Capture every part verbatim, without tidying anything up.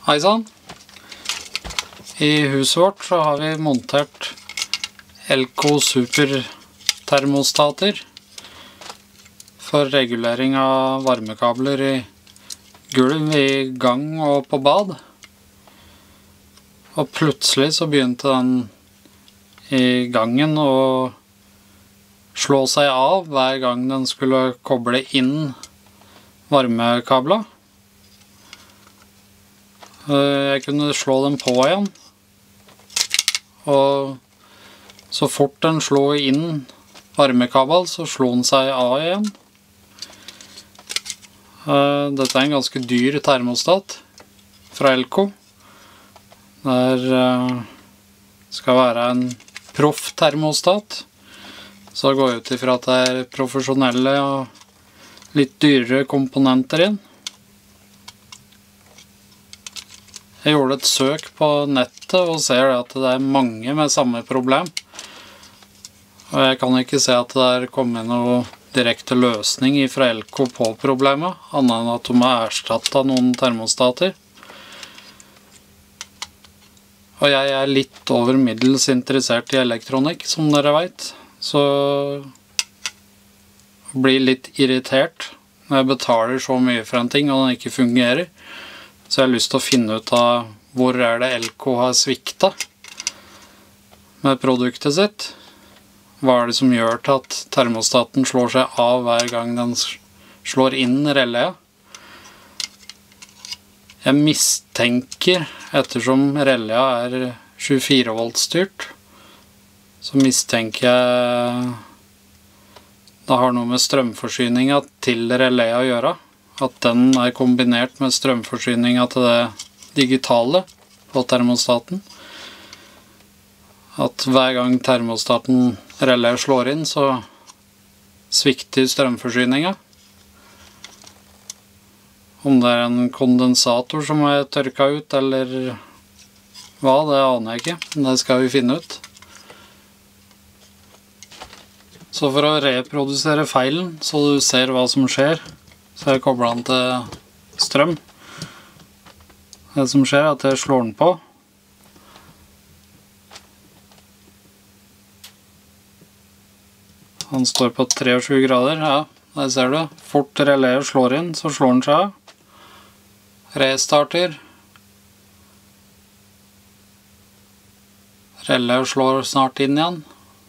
Hei sann! I huset vårt så har vi montert Elco Super termostater for regulering av varmekabler i gulv, i gang og på bad. Og plutselig så begynte den i gangen å slå seg av hver gang den skulle koble inn varmekabler. Jeg kunne slå den på igjen, og så fort den slo inn varmekabel, så slo den seg av igjen. Dette er en ganske dyr termostat fra Elco. Det skal være en proff termostat, så det går ut ifra at det er profesjonelle og litt dyrere komponenter inn. Jeg gjorde et søk på nettet og ser at det er mange med samme problem. Og jeg kan ikke se at det er kommet noen direkte løsning fra Elco på problemet, annet enn at de har erstattet noen termostater. Og jeg er litt over middels interessert i elektronikk, som dere vet, så jeg blir litt irritert når jeg betaler så mye for en ting og den ikke fungerer. Så jeg har lyst til å finne ut av hvor er det Elco har sviktet med produktet sitt. Hva er det som gjør til at termostaten slår seg av hver gang den slår inn relæet? Jeg mistenker, ettersom relæet er tjuefire volt styrt, så mistenker jeg det har noe med strømforsyningen til relæet å gjøre. At den er kombinert med strømforsyningen til det digitale på termostaten. At hver gang termostaten relé slår inn, så svikter strømforsyningen. Om det er en kondensator som er tørket ut, eller hva, det aner jeg ikke. Men det skal vi finne ut. Så for å reprodusere feilen, så du ser hva som skjer, så jeg kobler den til strøm. Det som skjer er at jeg slår den på. Han står på tjuetre grader, ja, der ser du. Fort relæet slår inn, så slår den seg av. Restarter. Relæet slår snart inn igjen.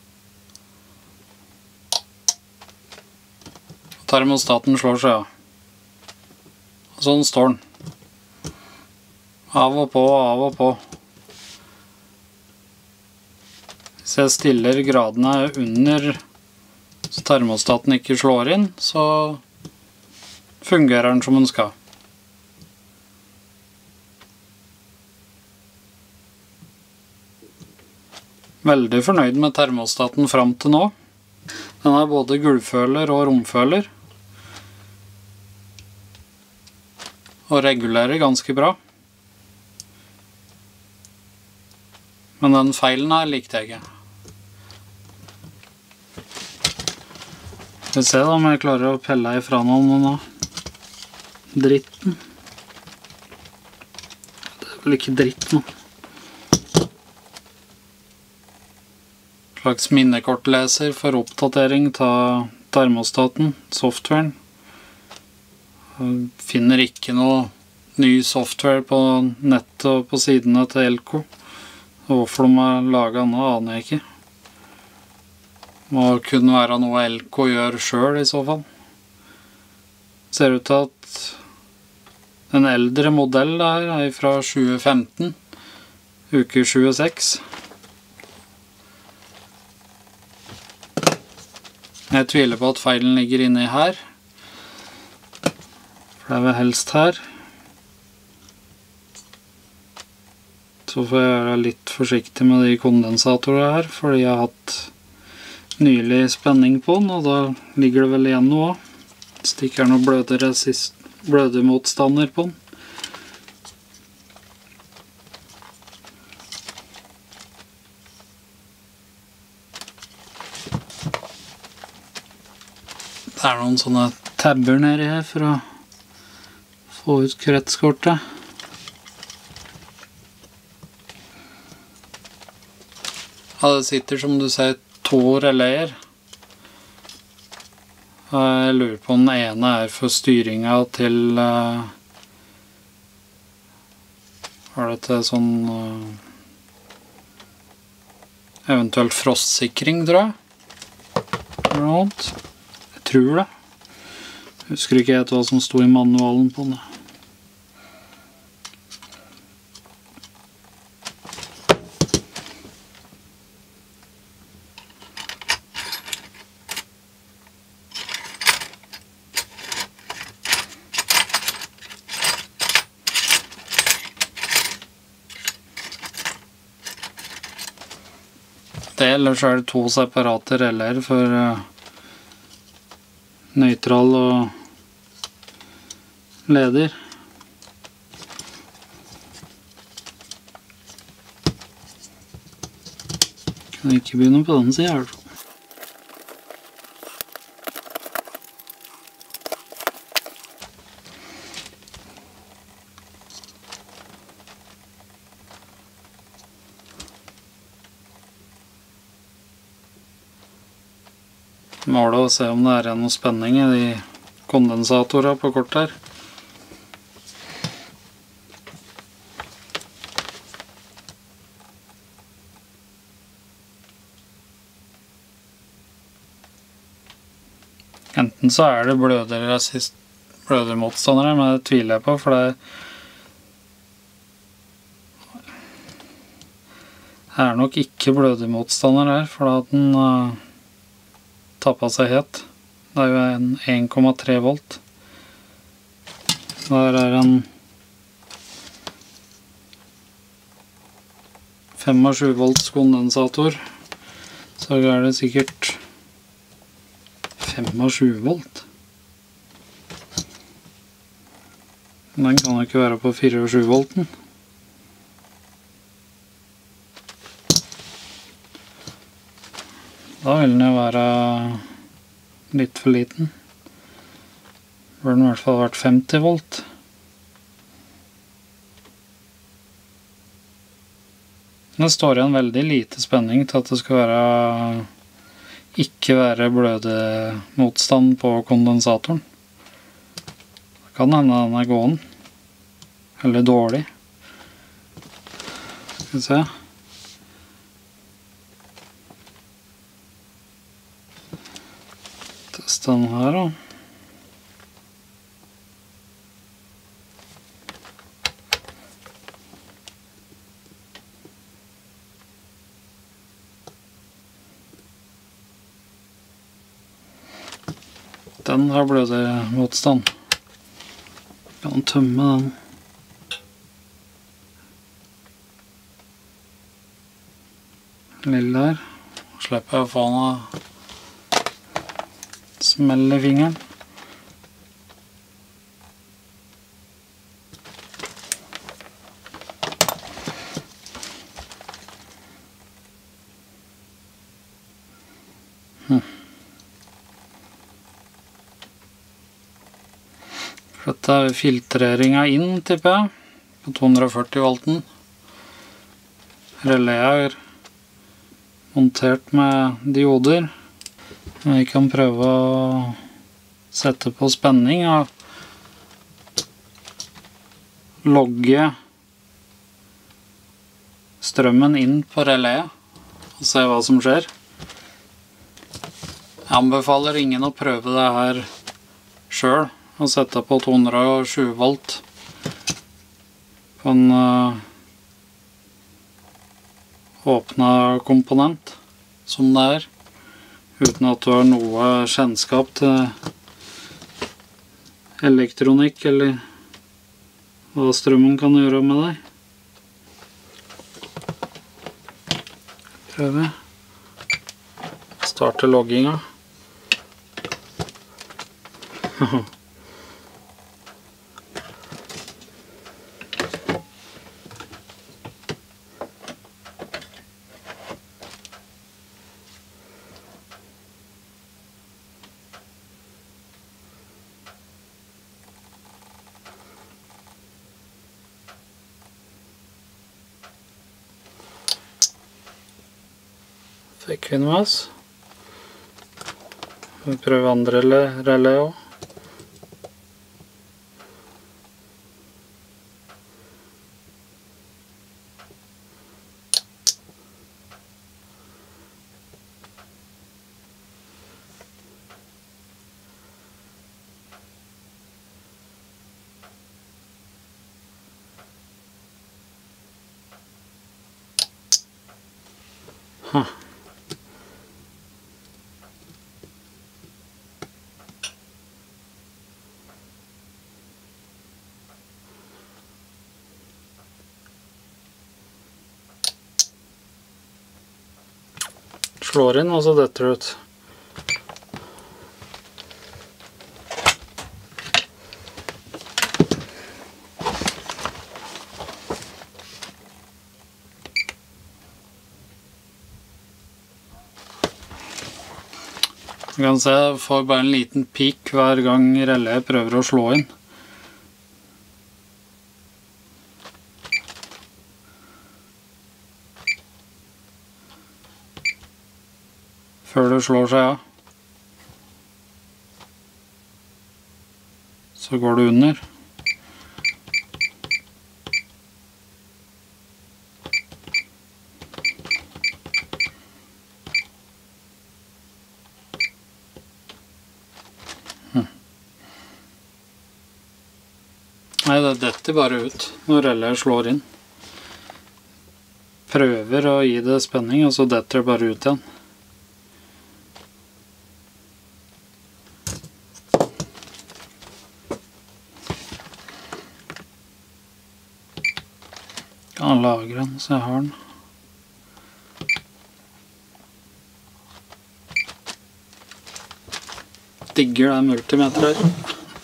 Termostaten slår seg av. Sånn står den. Av og på, av og på. Hvis jeg stiller gradene under så termostaten ikke slår inn, så fungerer den som den skal. Veldig fornøyd med termostaten fram til nå. Den er både gulvføler og romføler. Og regulerer ganske bra. Men den feilen her likte jeg ikke. Skal vi se da om jeg klarer å pelle ifra noen av dritten. Det er vel ikke dritt nå. Slags minnekortleser for oppdatering av termostaten, softwaren. Jeg finner ikke noe ny software på nettet og på sidene til Elco. Hvorfor de har laget nå, aner jeg ikke. Må kunne være noe Elco gjør selv i så fall. Ser ut til at en eldre modell der er fra tjue femten, uke tjueseks. Jeg tviler på at feilen ligger inne her. For det er vel helst her. Så får jeg være litt forsiktig med de kondensatorene her, fordi jeg har hatt nylig spenning på den, og da ligger det vel igjen noe. Stikker noe bløderesist, blødemotstander på den. Det er noen sånne tabber nedi her for å få ut kretskortet. Ja, det sitter som du ser to releier. Jeg lurer på om den ene er for styringa til uh, Var det til sånn uh, eventuelt frostsikring, tror jeg. Eller noe annet. Jeg tror det. Jeg husker ikke helt hva som sto i manualen på den. Eller så er det to separate reller for uh, nøytral og leder. Kan ikke begynne på den siden her. Målet å se om det er noe spenning i de kondensatorene på kort her. Enten så er det bløderresist, blødermotstandere, men det tviler jeg på, for det er nok ikke blødermotstander her, for da at den uh, tappet seg helt. Det er jo en en komma tre volt. Der er en fem komma sju volts kondensator. Så er det sikkert fem komma sju volt. Den kan jo ikke være på fire komma sju volten. Da vil den jo være litt for liten. Bør den i hvert fall vært femti volt. Det står igjen veldig lite spenning til at det skal være ikke være blødemotstand på kondensatoren. Det kan hende den er gåen. Eller dårlig. Skal vi se. Teste den her da. Den har blødermotstand. Kan tømme den. Lille der. Slipper jeg å få noe smell i fingeren. Hm. Dette er filtreringen inn, tipper jeg, på to hundre og førti volten. Relæet er montert med dioder. Vi kan prøve å sette på spenning og logge strømmen inn på relæet og se hva som skjer. Jeg anbefaler ingen å prøve det her selv og sette på to hundre og sju volt på en uh, åpnet komponent som det er, uten at du har noe kjennskap til elektronikk eller hva strømmen kan gjøre med deg. Prøve. Starte logginga. fikk vi med oss. Vi prøver andre relé også. Huh. Slår inn, og så detter det ut. Du kan se, jeg får bare en liten pik hver gang relé prøver å slå inn. Før det slår seg av. Så går det under. Nei, det detter bare ut når relé slår inn. Prøver å gi det spenning, og så detter det bare ut igjen. Kan lagre den, så jeg har den. Digger det multimeter her.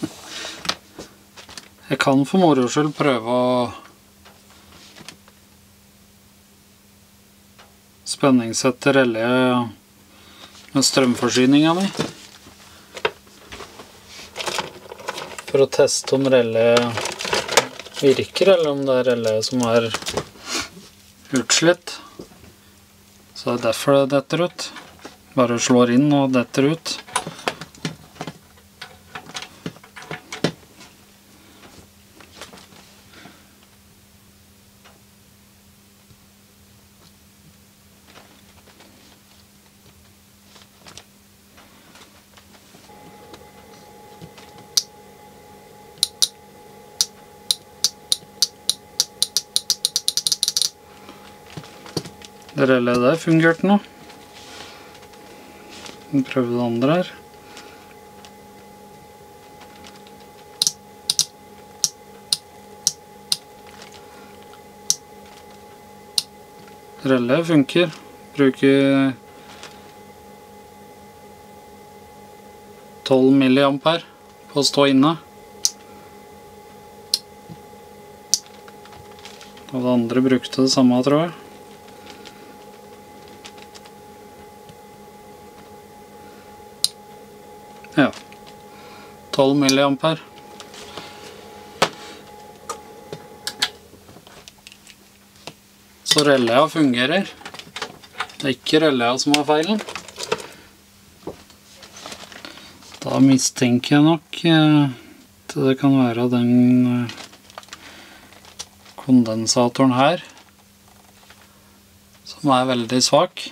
Jeg kan for moro skyld prøve å spenningssette relé med strømforsyninga mi. For å teste om relé virker, eller om det er relé som er utslitt. Så det er derfor det detter ut. Bare slår inn og detter ut. Det relé der fungerte nå. Vi prøver det andre her. Relé funker. Bruker tolv milliampere på å stå inne. Og det andre brukte det samme, tror jeg. Ja, tolv milliampere. Så relé fungerer. Det er ikke relé som har feilen. Da mistenker jeg nok at det kan være den kondensatoren her som er veldig svak.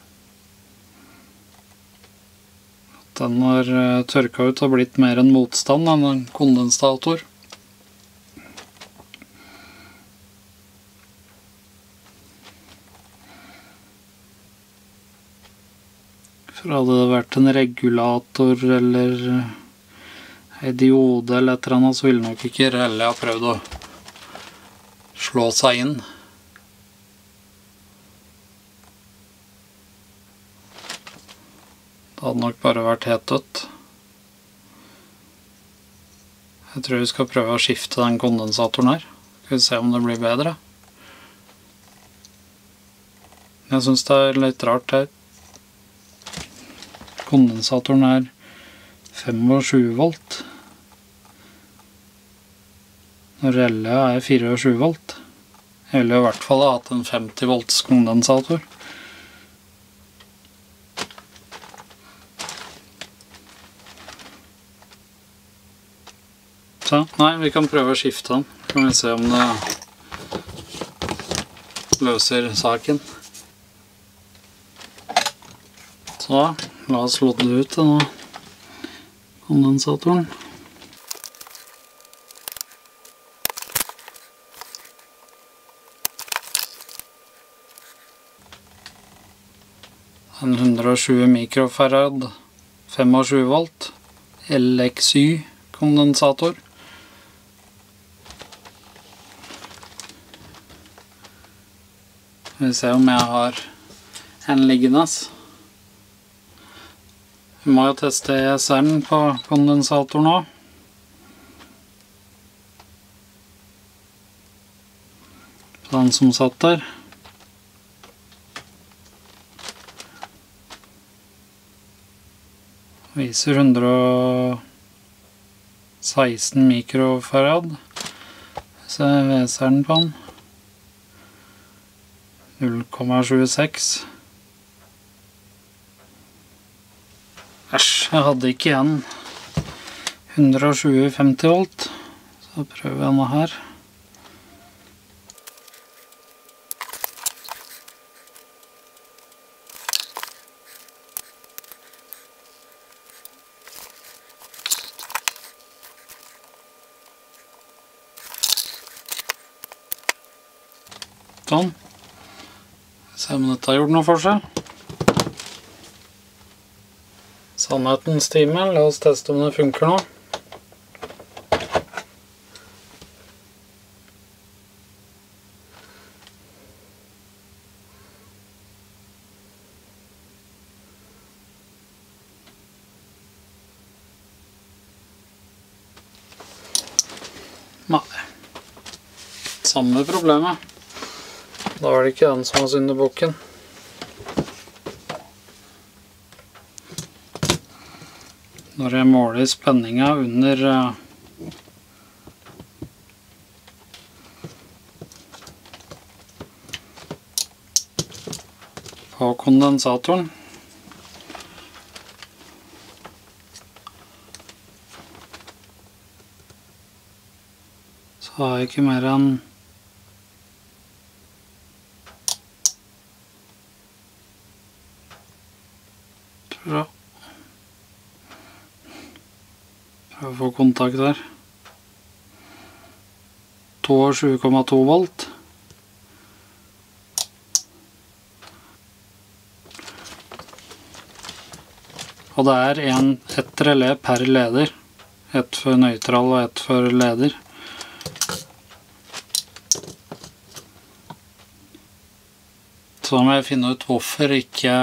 Den har tørka ut og blitt mer en motstand enn en kondensator. For hadde det vært en regulator eller en diode eller et eller annet, så ville nok ikke relé ha prøvd å slå seg inn. Det hadde nok bare vært helt dødt. Jeg tror vi skal prøve å skifte den kondensatoren her. Skal vi se om det blir bedre. Jeg synes det er litt rart her. Kondensatoren er tjuefem volt. Når relé er tjuefire volt. Jeg ville i hvert fall ha hatt en femti volts kondensator. Så, nei, vi kan prøve å skifte den. Kan vi se om det løser saken. Så, la oss lodde ut denne kondensatoren. En hundre og tjue mikrofarad, tjuefem volt, L X Y kondensator. Vi ser om jeg har en liggende. Vi må jo teste E S R-en på kondensatoren nå. Den som satt der. Viser hundre og seksten mikrofarad. Så V S R-en på den. null komma tjueseks. Æsj, jeg hadde ikke igjen hundre og tjue femti volt. Så prøver jeg nå her. Sånn. Se om dette har gjort noe for seg. Sannhetens time. La oss teste om det funker nå. Nei. Samme problemet. Da var det ikke den som var syndebukken. Når jeg måler spenninga under på kondensatoren, så har jeg ikke mer enn Prøv å få kontakt der. tjueto komma to volt. Og det er en, ett relé per leder. Ett for nøytral og ett for leder. Så må jeg finne ut hvorfor ikke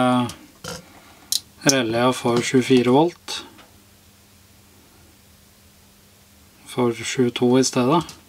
relé får tjuefire volt. For tjueto i stedet.